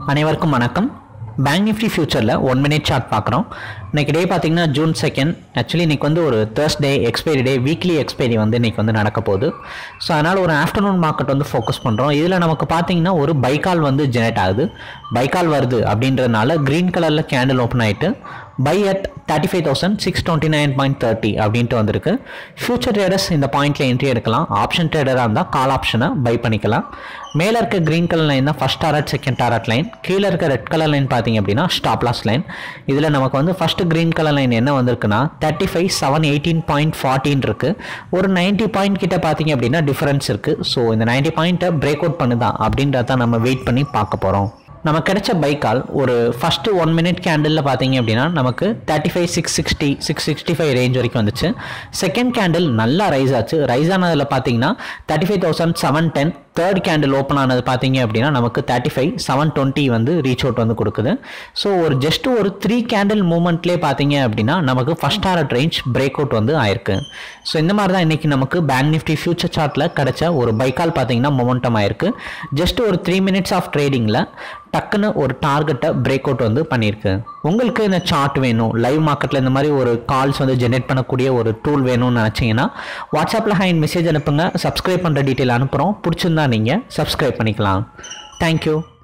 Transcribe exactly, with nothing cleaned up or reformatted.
அனைவருக்கும் வணக்கம். Bank nifty ஃபியூச்சரில் ஒன் மினிட் சார்ட் பார்க்குறோம். இன்றைக்கி டே பார்த்தீங்கன்னா ஜூன் செகண்ட். ஆக்சுவலி இன்றைக்கி வந்து ஒரு Thursday expiry day, weekly expiry வந்து இன்றைக்கி வந்து நடக்க போகுது. ஸோ அதனால் ஒரு ஆஃப்டர்நூன் மார்க்கெட் வந்து ஃபோக்கஸ் பண்ணுறோம். இதில் நமக்கு பார்த்தீங்கன்னா ஒரு பைக்கால் வந்து ஜெனரேட் ஆகுது. பைக்கால் வருது அப்படின்றதுனால க்ரீன் கலரில் கேண்டில் ஓப்பன் ஆகிட்டு buy at thirty five thousand six twenty nine point thirty அப்படின்ட்டு வந்திருக்கு. ஃபியூச்சர் ட்ரேடர்ஸ் இந்த பாயிண்ட்டில் என்ட்ரி எடுக்கலாம். ஆப்ஷன் ட்ரேடராக இருந்தால் கால் ஆப்ஷனை பை பண்ணிக்கலாம். மேலே இருக்க க்ரீன் கலர் லைன் தான் first target, second target line. கீழே இருக்க ரெட் கலர் லைன் பார்த்தீங்க அப்படின்னா ஸ்டாப் லாஸ் லைன். இதில் நமக்கு வந்து ஃபஸ்ட்டு க்ரீன் கலர் லைன் என்ன வந்திருக்குன்னா thirty five seven eighteen point fourteen இருக்குது. ஒரு நைன்ட்டி பாயிண்ட் கிட்ட பார்த்தீங்க அப்படின்னா டிஃபரன்ஸ் இருக்குது. ஸோ இந்த நைன்ட்டி பாயிண்ட்டை பிரேக் அவுட் பண்ணுதான் அப்படின்றத நம்ம வெயிட் பண்ணி பார்க்க போகிறோம். நமக்கு கிடைச்ச பைக்கால் ஒரு ஃபஸ்ட்டு ஒன் மினிட் கேண்டிலில் பார்த்தீங்க அப்படின்னா நமக்கு thirty five six sixty six sixty five range வரைக்கும் வந்துச்சு. செகண்ட் கேண்டில் நல்லா ரைஸ் ஆச்சு. ரைஸ் ஆனதில் பார்த்தீங்கன்னா thirty five thousand seven ten. Third candle open ஆனது பார்த்தீங்க அப்படின்னா நமக்கு தேர்ட்டி ஃபைவ் செவன் டுவெண்ட்டி வந்து ரீச் அவுட் வந்து கொடுக்குது. ஸோ ஒரு ஜஸ்ட் ஒரு த்ரீ கேண்டில் மூமெண்ட்லேயே பார்த்தீங்க அப்படின்னா நமக்கு first target range break out வந்து ஆயிருக்கு. ஸோ இந்த மாதிரி தான் இன்றைக்கி நமக்கு பேங்க் நிஃப்டி ஃபியூச்சர் சார்ட்டில் கிடைச்ச ஒரு பைக்கால் பார்த்தீங்கன்னா மொமெண்டம் ஆயிருக்கு. ஜஸ்ட் ஒரு த்ரீ மினிட்ஸ் ஆஃப் ட்ரேடிங்கில் டக்குன்னு ஒரு டார்கெட்டை பிரேக் அவுட் வந்து பண்ணியிருக்கு. உங்களுக்கு இந்த சார்ட் வேணும், லைவ் மார்க்கெட்டில் இந்த மாதிரி ஒரு கால்ஸ் வந்து ஜென்ரேட் பண்ணக்கூடிய ஒரு டூல் வேணும்னு நினச்சிங்கன்னா வாட்ஸ்அப்பில் ஹேண்ட் மெசேஜ் அனுப்புங்க. சப்ஸ்கிரைப் பண்ணுற டீட்டெயில் அனுப்புகிறோம். பிடிச்சிருந்தா நீங்கள் சப்ஸ்கிரைப் பண்ணிக்கலாம். தேங்க்யூ.